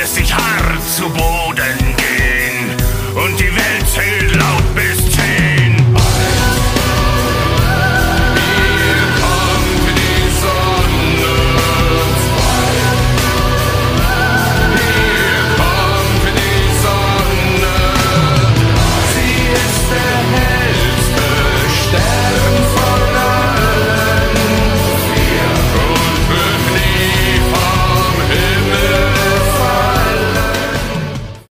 lässt sich hart zu Boden gehen und die Welt zählt